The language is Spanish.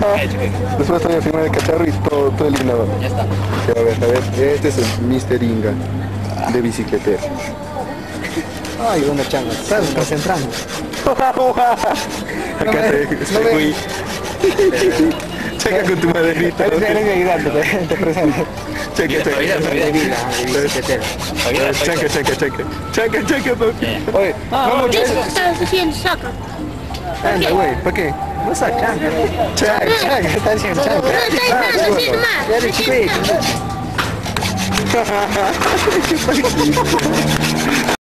Después estoy encima del cacharro y todo eliminado. Ya está. Sí, a ver, este es el Mr. Inga de bicicletero. Ay, una changa. Estás concentrando. Acá estoy muy... Checa con tu maderita. Eres mi ayudante, te presento. Checa. De vida, de bicicletero. Checa, papi. Oye, Vamos, Estás haciendo saca. anda, güey, ¿para qué? no saca. Chaca. Está haciendo No, estás haciendo más. Ya eres quick.